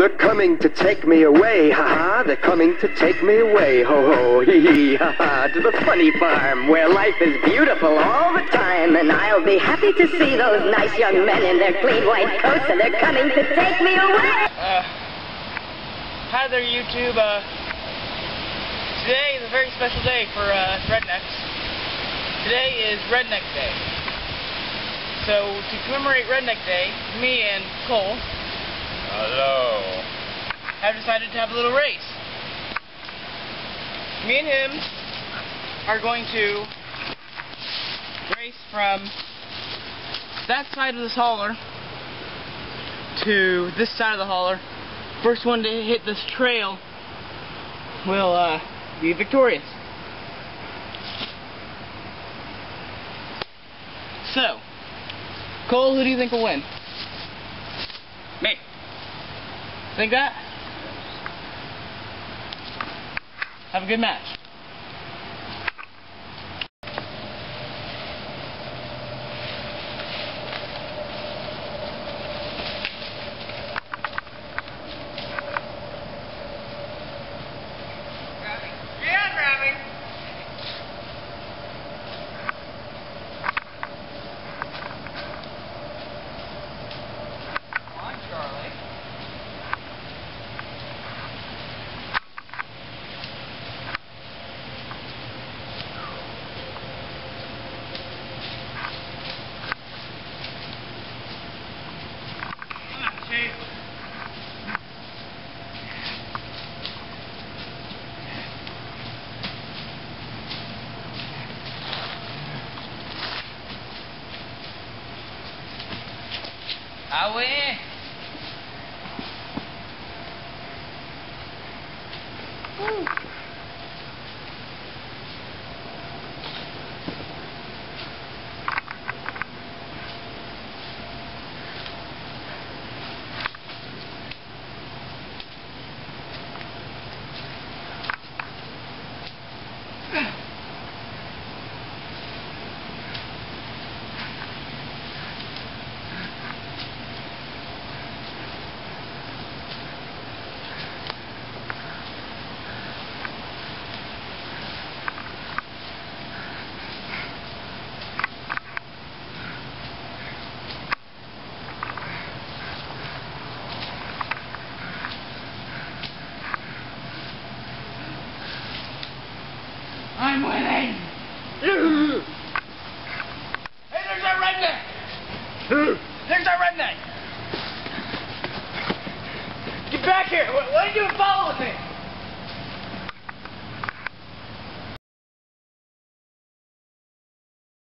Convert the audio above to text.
They're coming to take me away, ha-ha. They're coming to take me away, ho-ho, hee-hee, ha-ha. To the funny farm, where life is beautiful all the time. And I'll be happy to see those nice young men in their clean white coats, and they're coming to take me away. Hi there, YouTube. Today is a very special day for rednecks. Today is Redneck Day. So, to commemorate Redneck Day, me and Cole, hello, have decided to have a little race. Me and him are going to race from that side of this holler to this side of the holler. First one to hit this trail will be victorious. So, Cole, who do you think will win? Me. Think that? Have a good match. Away. I'm winning! Hey, there's that redneck! There's that redneck! Get back here! What are you doing following me?